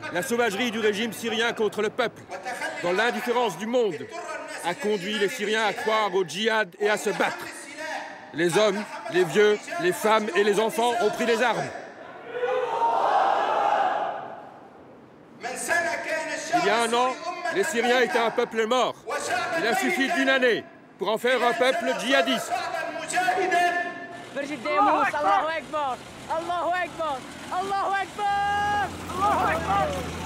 La sauvagerie du régime syrien contre le peuple, dans l'indifférence du monde, a conduit les Syriens à croire au djihad et à se battre. Les hommes, les vieux, les femmes et les enfants ont pris les armes. Il y a un an, les Syriens étaient un peuple mort. Il a suffi d'une année pour en faire un peuple djihadiste. Allahu Akbar! Allahu Akbar! Allahu Akbar! Allahu Akbar!